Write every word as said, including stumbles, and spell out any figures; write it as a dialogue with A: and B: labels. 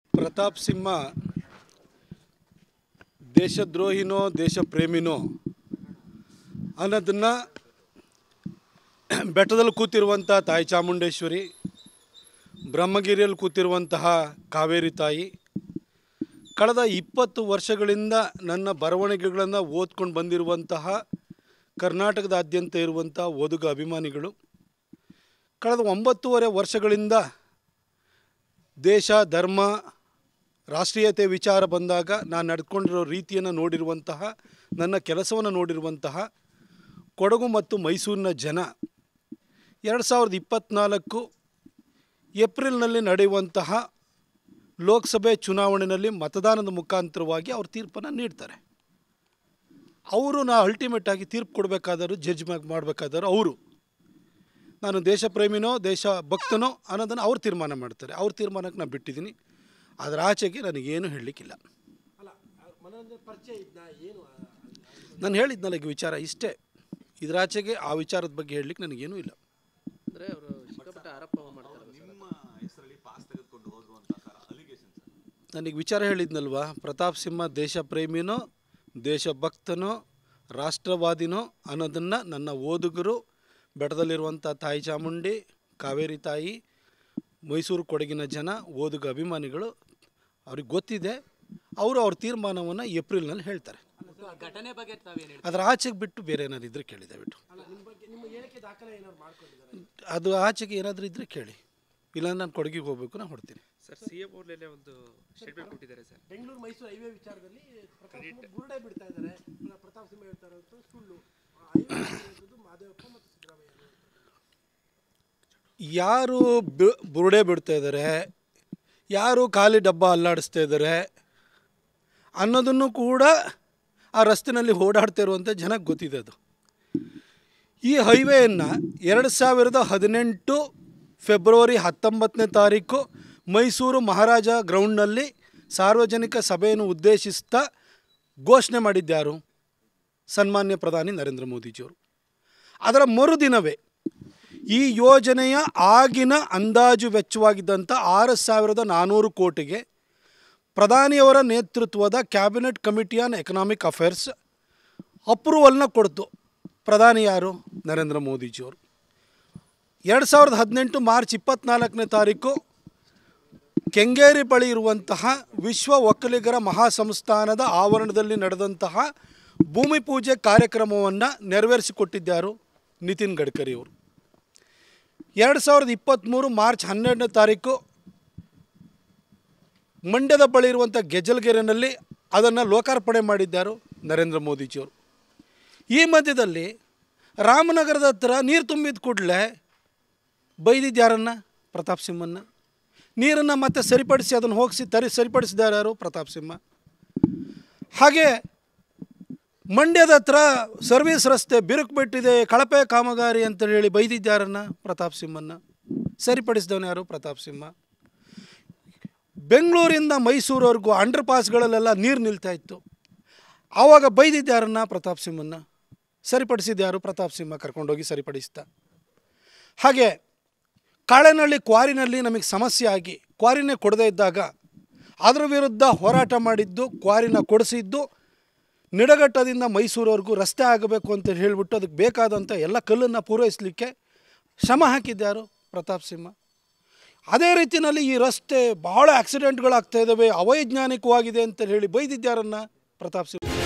A: ಪ್ರತಾಪ್ ಸಿಂಹ ದೇಶದ್ರೋಹಿನೋ ದೇಶ ಪ್ರೇಮಿನೋ ಅನ್ನೋದನ್ನು ಬೆಟ್ಟದಲ್ಲಿ ಕೂತಿರುವಂಥ ತಾಯಿ ಚಾಮುಂಡೇಶ್ವರಿ, ಬ್ರಹ್ಮಗಿರಿಯಲ್ಲಿ ಕೂತಿರುವಂತಹ ಕಾವೇರಿ ತಾಯಿ ಕಳೆದ ಇಪ್ಪತ್ತು ವರ್ಷಗಳಿಂದ ನನ್ನ ಬರವಣಿಗೆಗಳನ್ನು ಓದ್ಕೊಂಡು ಬಂದಿರುವಂತಹ ಕರ್ನಾಟಕದಾದ್ಯಂತ ಇರುವಂಥ ಓದುಗ ಅಭಿಮಾನಿಗಳು ಕಳೆದ ಒಂಬತ್ತೂವರೆ ವರ್ಷಗಳಿಂದ ದೇಶ ಧರ್ಮ ರಾಷ್ಟ್ರೀಯತೆ ವಿಚಾರ ಬಂದಾಗ ನಾನು ನಡೆದುಕೊಂಡಿರೋ ರೀತಿಯನ್ನು ನೋಡಿರುವಂತಹ, ನನ್ನ ಕೆಲಸವನ್ನು ನೋಡಿರುವಂತಹ ಕೊಡಗು ಮತ್ತು ಮೈಸೂರಿನ ಜನ ಎರಡು ಸಾವಿರದ ಇಪ್ಪತ್ತ್ನಾಲ್ಕು ಏಪ್ರಿಲ್ನಲ್ಲಿ ನಡೆಯುವಂತಹ ಲೋಕಸಭೆ ಚುನಾವಣೆಯಲ್ಲಿ ಮತದಾನದ ಮುಖಾಂತರವಾಗಿ ಅವ್ರ ತೀರ್ಪನ್ನು ನೀಡ್ತಾರೆ. ಅವರು ನಾ ಅಲ್ಟಿಮೇಟಾಗಿ ತೀರ್ಪು ಕೊಡಬೇಕಾದರೂ ಜಡ್ಜ್ ಮಾಡಬೇಕಾದರೂ ಅವರು, ನಾನು ದೇಶ ಪ್ರೇಮಿನೋ ದೇಶ ಭಕ್ತನೋ ಅನ್ನೋದನ್ನು ಅವ್ರು ತೀರ್ಮಾನ ಮಾಡ್ತಾರೆ. ಅವ್ರ ತೀರ್ಮಾನಕ್ಕೆ ನಾನು ಬಿಟ್ಟಿದ್ದೀನಿ. ಅದರ ಆಚೆಗೆ ನನಗೇನು ಹೇಳಲಿಕ್ಕಿಲ್ಲ. ನಾನು ಹೇಳಿದ್ನಲ್ಲ ಈಗ ವಿಚಾರ ಇಷ್ಟೇ. ಇದರ ಆಚೆಗೆ ಆ ವಿಚಾರದ ಬಗ್ಗೆ ಹೇಳಲಿಕ್ಕೆ ನನಗೇನೂ ಇಲ್ಲ.
B: ಅಂದರೆ ಅವರು ಸಿಕ್ಕಾಪಟ್ಟೆ ಆರೋಪ ಮಾಡ್ತಾರೆ. ನಿಮ್ಮ ಹೆಸರಲ್ಲಿ ಪಾಸ್ ತೆಗೆದುಕೊಂಡು ಹೋದ್ರು ಅಂತ ಅಲಿಗೇಷನ್.
A: ನನಗೆ ವಿಚಾರ ಹೇಳಿದ್ನಲ್ವಾ, ಪ್ರತಾಪ್ ಸಿಂಹ ದೇಶ ಪ್ರೇಮಿನೋ ದೇಶ ಭಕ್ತನೋ ರಾಷ್ಟ್ರವಾದಿನೋ ಅನ್ನೋದನ್ನು ನನ್ನ ಓದುಗರು, ಬೆಟ್ಟದಲ್ಲಿರುವಂಥ ತಾಯಿ ಚಾಮುಂಡಿ, ಕಾವೇರಿ ತಾಯಿ, ಮೈಸೂರು ಕೊಡಗಿನ ಜನ, ಓದುಗ ಅಭಿಮಾನಿಗಳು ಅವ್ರಿಗೆ ಗೊತ್ತಿದೆ. ಅವರು ಅವ್ರ ತೀರ್ಮಾನವನ್ನು ಏಪ್ರಿಲ್ನಲ್ಲಿ ಹೇಳ್ತಾರೆ.
B: ಘಟನೆ ಬಗ್ಗೆ
A: ಅದರ ಆಚೆಗೆ ಬಿಟ್ಟು ಬೇರೆ ಏನಾದ್ರು ಇದ್ದರೆ ಕೇಳಿ ದಯವಿಟ್ಟು. ಅದು ಆಚೆಗೆ ಏನಾದರೂ ಇದ್ದರೆ ಕೇಳಿ, ಇಲ್ಲ ನಾನು ಕೊಡಗಿಗೆ ಹೋಗಬೇಕು, ನಾನು ಹೊಡ್ತೀನಿ.
B: ಸರ್, ಸಿ ಎಂ ಅವ್ರಲ್ಲೇ ಒಂದು ಸ್ಟೇಟ್ಮೆಂಟ್ ಕೊಟ್ಟಿದ್ದಾರೆ ಸರ್.
C: ಬೆಂಗಳೂರು ಮೈಸೂರು ಹೈವೇ ವಿಚಾರದಲ್ಲಿ ಬುರುಡೆ ಬಿಡ್ತಾ ಇದ್ದಾರೆ. ಪ್ರತಾಪ್ ಸಿಂಹ ಹೇಳ್ತಾರೆ ಸುಳ್ಳು. ಮಾದೇವಪ್ಪ ಮತ್ತು ಸಿದ್ದರಾಮಯ್ಯ
A: ಯಾರು ಬುರುಡೆ ಬಿಡ್ತಾ ಇದ್ದಾರೆ, ಯಾರು ಖಾಲಿ ಡಬ್ಬ ಅಲ್ಲಾಡಿಸ್ತಾ ಇದ್ದಾರೆ ಅನ್ನೋದನ್ನು ಕೂಡ ಆ ರಸ್ತೆಯಲ್ಲಿ ಓಡಾಡ್ತಾ ಇರುವಂಥ ಜನಕ್ಕೆ ಗೊತ್ತಿದೆ. ಅದು ಈ ಹೈವೇಯನ್ನು ಎರಡು ಸಾವಿರದ ಹದಿನೆಂಟು ಫೆಬ್ರವರಿ ಹತ್ತೊಂಬತ್ತನೇ ತಾರೀಕು ಮೈಸೂರು ಮಹಾರಾಜ ಗ್ರೌಂಡ್ನಲ್ಲಿ ಸಾರ್ವಜನಿಕ ಸಭೆಯನ್ನು ಉದ್ದೇಶಿಸ್ತಾ ಘೋಷಣೆ ಮಾಡಿದ್ದ್ಯಾರು? ಸನ್ಮಾನ್ಯ ಪ್ರಧಾನಿ ನರೇಂದ್ರ ಮೋದಿಜಿಯವರು. ಅದರ ಮರುದಿನವೇ ಈ ಯೋಜನೆಯ ಆಗಿನ ಅಂದಾಜು ವೆಚ್ಚವಾಗಿದ್ದಂಥ ಆರು ಸಾವಿರದ ನಾನ್ನೂರು ಕೋಟಿಗೆ ಪ್ರಧಾನಿಯವರ ನೇತೃತ್ವದ cabinet committee on economic affairs ಅಪ್ರೂವಲ್ನ ಕೊಡ್ತು. ಪ್ರಧಾನಿ ಯಾರು? ನರೇಂದ್ರ ಮೋದಿಜಿಯವರು. ಎರಡು ಸಾವಿರದ ಹದಿನೆಂಟು ಮಾರ್ಚ್ ಇಪ್ಪತ್ತ್ನಾಲ್ಕನೇ ತಾರೀಕು ಕೆಂಗೇರಿ ಬಳಿ ಇರುವಂತಹ ವಿಶ್ವ ಒಕ್ಕಲಿಗರ ಮಹಾಸಂಸ್ಥಾನದ ಆವರಣದಲ್ಲಿ ನಡೆದಂತಹ ಭೂಮಿ ಪೂಜೆ ಕಾರ್ಯಕ್ರಮವನ್ನು ನೆರವೇರಿಸಿಕೊಟ್ಟಿದ್ದರು ನಿತಿನ್ ಗಡ್ಕರಿಯವರು. ಎರಡು ಸಾವಿರದ ಇಪ್ಪತ್ತ್ಮೂರು ಮಾರ್ಚ್ ಹನ್ನೆರಡನೇ ತಾರೀಕು ಮಂಡ್ಯದ ಬಳಿ ಇರುವಂಥ ಗೆಜಲ್ಗೆರೆಯಲ್ಲಿ ಅದನ್ನು ಲೋಕಾರ್ಪಣೆ ಮಾಡಿದ್ದರು ನರೇಂದ್ರ ಮೋದಿಜಿಯವರು. ಈ ಮಧ್ಯದಲ್ಲಿ ರಾಮನಗರದ ಹತ್ರ ನೀರು ತುಂಬಿದ ಕೂಡಲೇ ಬೈದಿದ್ಯಾರನ್ನು? ಪ್ರತಾಪ್ ಸಿಂಹನ್ನ. ನೀರನ್ನು ಮತ್ತೆ ಸರಿಪಡಿಸಿ ಅದನ್ನು ಹೋಗಿಸಿ ತರಿ ಸರಿಪಡಿಸಿದ್ದಾರೆ ಯಾರು? ಪ್ರತಾಪ್ ಸಿಂಹ. ಹಾಗೆ ಮಂಡ್ಯದ ಹತ್ರ ಸರ್ವಿಸ್ ರಸ್ತೆ ಬಿರುಕು ಬಿಟ್ಟಿದೆ, ಕಳಪೆ ಕಾಮಗಾರಿ ಅಂತ ಹೇಳಿ ಬೈದಿದ್ದಾರನ್ನು? ಪ್ರತಾಪ್ ಸಿಂಹನ್ನ. ಸರಿಪಡಿಸಿದವನು ಯಾರು? ಪ್ರತಾಪ್ ಸಿಂಹ. ಬೆಂಗಳೂರಿಂದ ಮೈಸೂರವರೆಗೂ ಅಂಡರ್ ಪಾಸ್ಗಳಲ್ಲೆಲ್ಲ ನೀರು ನಿಲ್ತಾ ಇತ್ತು, ಆವಾಗ ಬೈದಿದ್ದಾರನ್ನು? ಪ್ರತಾಪ್ ಸಿಂಹನ್ನ. ಸರಿಪಡಿಸಿದ್ಯಾರು? ಪ್ರತಾಪ್ ಸಿಂಹ ಕರ್ಕೊಂಡೋಗಿ ಸರಿಪಡಿಸ್ತಾ. ಹಾಗೆ ಕಾಳೆನಹಳ್ಳಿ ಕ್ವಾರಿನಲ್ಲಿ ನಮಗೆ ಸಮಸ್ಯೆ ಆಗಿ ಕ್ವಾರಿನೇ ಕೊಡದೇ ಇದ್ದಾಗ ಅದರ ವಿರುದ್ಧ ಹೋರಾಟ ಮಾಡಿದ್ದು, ಕ್ವಾರಿನ ಕೊಡಿಸಿದ್ದು, ನಿಡಘಟ್ಟದಿಂದ ಮೈಸೂರವರೆಗೂ ರಸ್ತೆ ಆಗಬೇಕು ಅಂತ ಹೇಳಿಬಿಟ್ಟು ಅದಕ್ಕೆ ಬೇಕಾದಂಥ ಎಲ್ಲ ಕಲ್ಲನ್ನು ಪೂರೈಸಲಿಕ್ಕೆ ಶ್ರಮ ಹಾಕಿದ್ಯಾರು? ಪ್ರತಾಪ್ ಸಿಂಹ. ಅದೇ ರೀತಿಯಲ್ಲಿ ಈ ರಸ್ತೆ ಬಹಳ ಆಕ್ಸಿಡೆಂಟ್ಗಳಾಗ್ತಾ ಇದ್ದಾವೆ, ಅವೈಜ್ಞಾನಿಕವಾಗಿದೆ ಅಂತ ಹೇಳಿ ಬೈದಿದ್ದಾರನ್ನು? ಪ್ರತಾಪ್ ಸಿಂಹ.